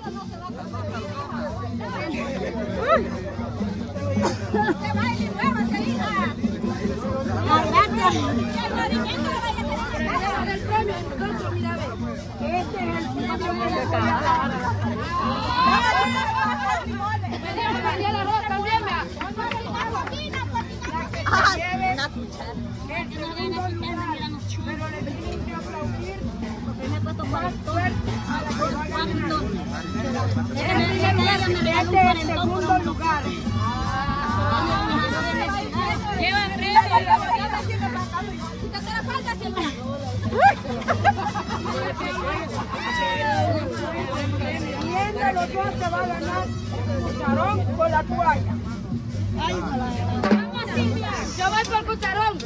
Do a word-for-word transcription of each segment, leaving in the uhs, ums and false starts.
Este es el segundo lugar. Lleva de los dos se va a ganar el cucharón con la toalla. Vamos, Silvia. Yo voy por cucharón.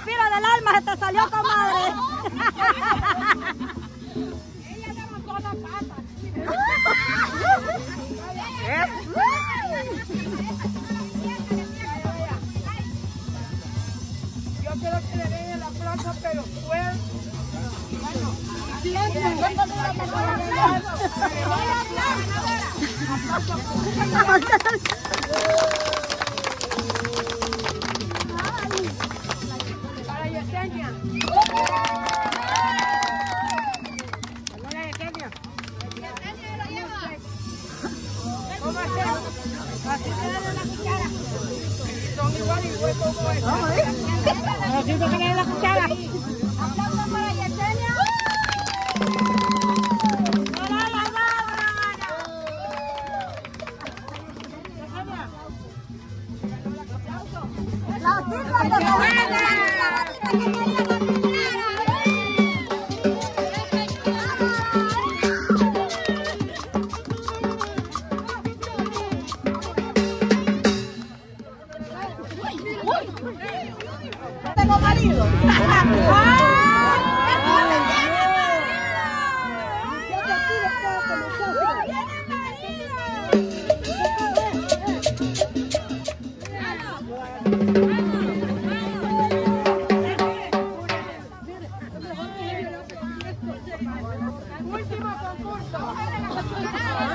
suspiro del alma se te salió, comadre. Ella levantó la pata. ¿Eh? Yo quiero que le den el aplauso, pero fuerte. Bueno, para Yesenia. Hola, Yesenia. ¿Cómo hacemos? Así se dan la cuchara. Son igual y igual como eso. Así se dan la cuchara. Aplausos para Yesenia. Tengo marido. Último concurso.